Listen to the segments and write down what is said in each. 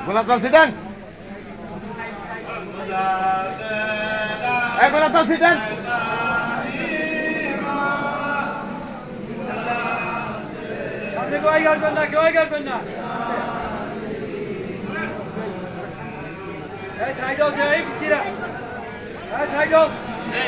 গোলাপ জল ছিটেন গোলাপ জল ছিটেন করবেন না সাইড হোক সাইড হোক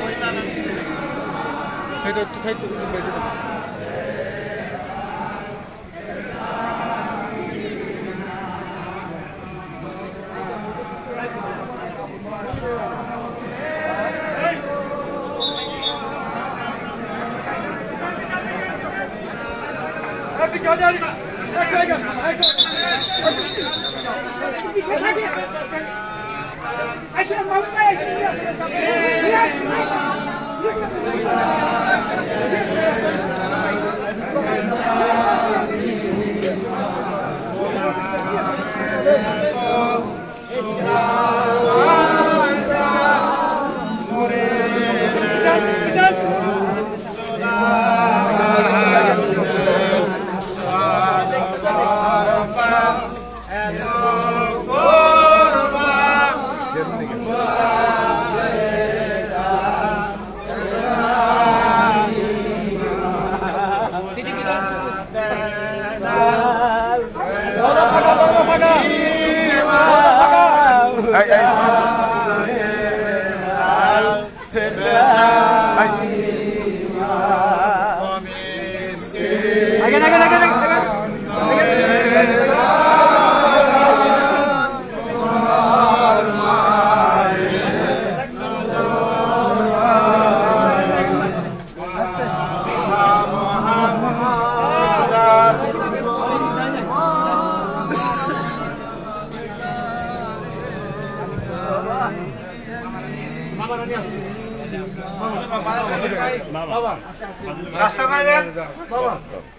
রাস্তা করে দেন বাবা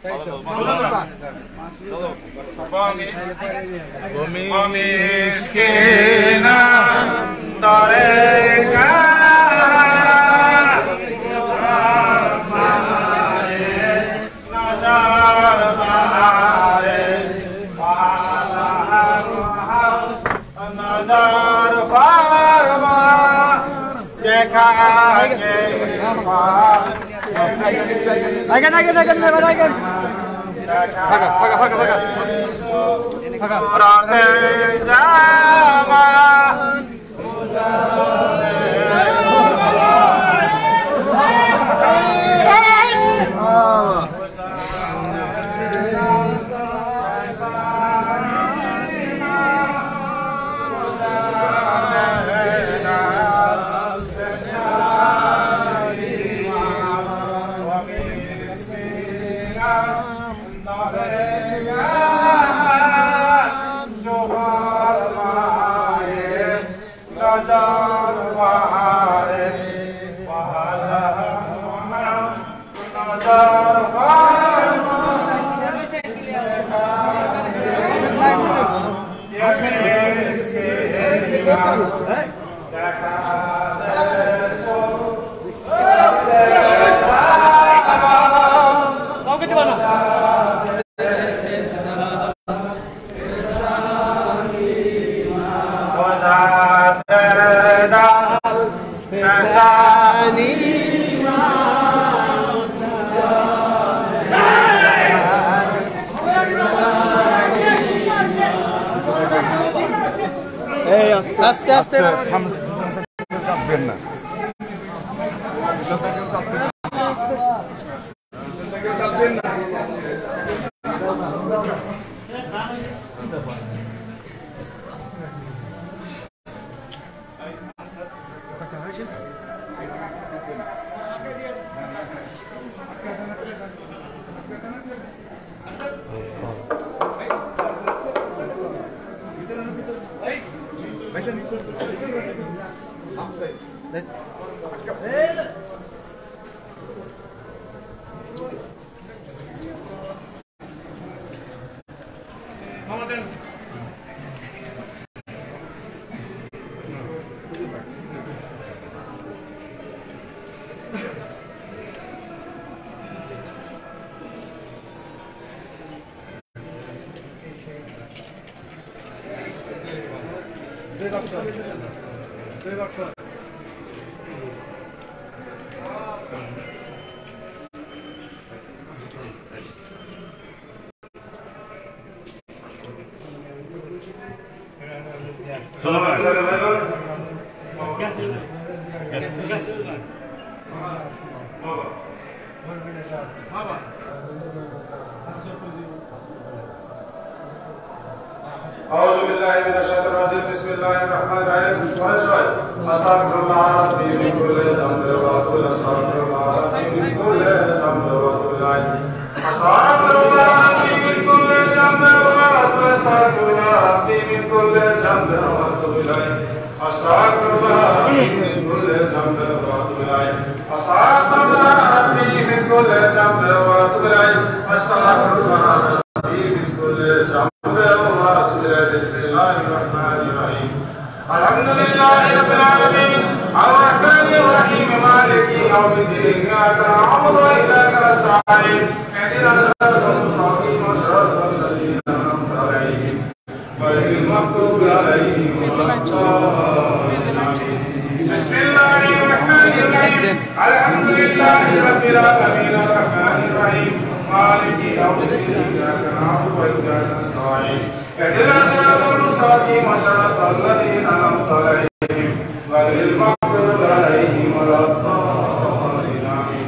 মিসকিনা তরে আস্তে আস্তে চাপবেন না أعوذ بالله من الشيطان الرجيم بسم الله الرحمن الرحيم أستغفر الله ربي من كل ذنب وأتوب أستغفر الله ربي من كل ذنب وأتوب إليه أستغفر الله ربي من كل ذنب وأتوب أستغفر الله ربي من كل ذنب وأتوب إليه أستغفر الله ربي من كل ذنب وأتوب إليه أستغفر الله ربي من كل ذنب وأتوب إليه أستغفر الله ربي من كل ذنب بسم الله الرحمن الرحيم الحمد لله رب العالمين الرحمن الرحيم مالك يوم الدين إياك نعبد وإياك نستعين اهدنا الصراط المستقيم صراط الذين أنعمت عليهم غير المغضوب عليهم ولا الضالين بسم الله الرحمن الرحيم الحمد لله رب العالمين الرحمن الرحيم مالك يوم الدين إياك نعبد وإياك نستعين اهدنا الصراط المستقيم صراط الذين أنعمت عليهم غير المغضوب عليهم ولا الضالين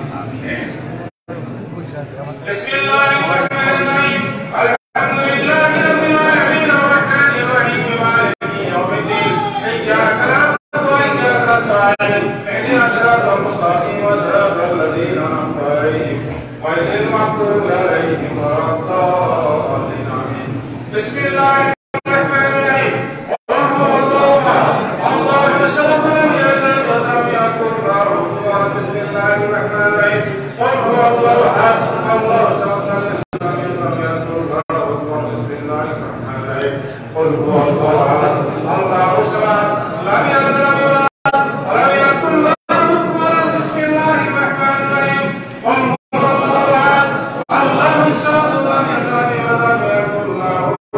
بسم الله الرحمن الرحيم الحمد لله رب العالمين الرحمن الرحيم مالك يوم الدين إياك نعبد وإياك نستعين اهدنا الصراط المستقيم صراط الذين أنعمت عليهم غير المغضوب عليهم ولا الضالين بسم الله الرحمن الرحيم قل هو الله الله الصمد لم يلد ولم يكن له كفوا أحد بسم الله الرحمن الرحيم قل هو الله أحد الله الصمد لم يلد ولم يكن له كفوا أحد بسم الله الرحمن الرحيم قل هو الله أحد الله الصمد لم يلد ولم يولد ولم يكن له كفوا أحد بسم الله الرحمن الرحيم قل هو الله أحد الله الصمد لم يلد ولم يولد ولم يكن له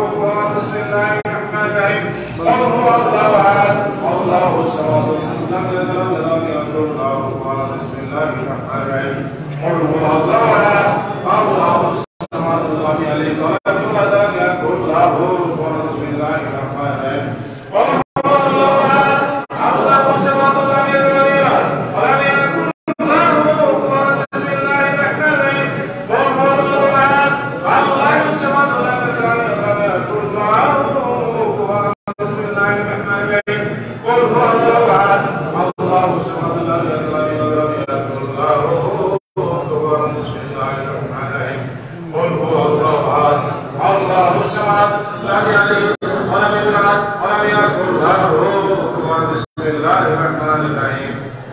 قل هو الله أحد الله الصمد لم يلد ولم يكن له كفوا أحد بسم الله الرحمن الرحيم قل هو الله أحد الله الصمد لم يلد ولم يولد ولم يكن له كفوا أحد بسم الله الرحمن الرحيم قل هو الله أحد الله الصمد لم يلد ولم يولد ولم يكن له كفوا أحد بسم الله الرحمن الرحيم قل هو الله أحد الله الصمد لم يلد ولم يولد ولم يكن له بسم الله الرحمن الرحيم قل هو الله احد الله الصمد لم يلد ولم يولد ولم يكن له كفوا احد بسم الله الرحمن الرحيم قل هو الله احد الله الصمد لم يلد ولم يولد ولم يكن له كفوا احد بسم الله الرحمن الرحيم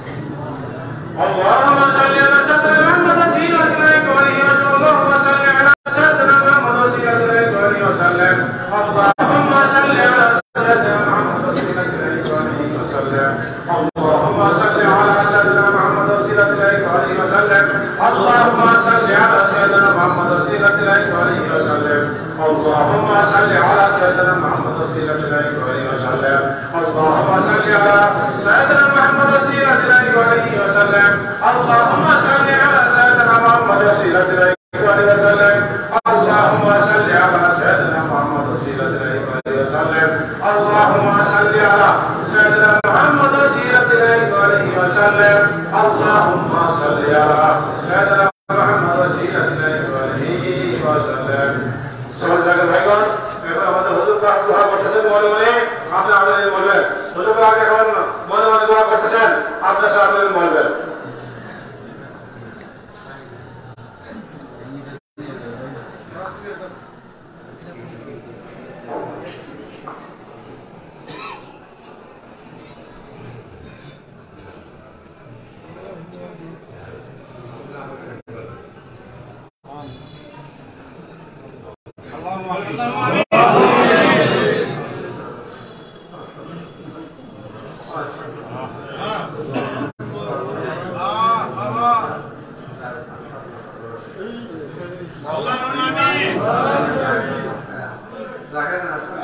اللهم صل على سيدنا محمد وسيلة إليك ولي رسول الله صل على سيدنا محمد وسيلة إليك ولي وسلم اللهم صل على سيدنا محمد وسيلة إليك ولي وسلم اللهم صل على سيدنا محمد وسيلة إليك ولي وسلم اللهم صل على سيدنا محمد وسيلة إليك ولي وسلم اللهم صل على سيدنا محمد وسيلة إليك ولي وسلم اللهم صل على سيدنا محمد وسيلة إليك ولي وسلم اللهم صل على سيدنا محمد وسيلة إليك ولي وسلم اللهم صل على سيدنا محمد وسيلة إليك ولي وسلم اللهم صل على سيدنا محمد وسيلة إليك ولي وسلم اللهم صل على سيدنا محمد وسيلة إليك ولي وسلم সমাজ জায়গা ভাইগণ এবার আমাদের হুজুর পাক দোয়া করতেছেন মনে মনে আপনি আমাদের বলবেন হুজুর পাক এখন মনে মনে দোয়া করতেছেন আপনারা আমাদের বলবেন Allahumma amin.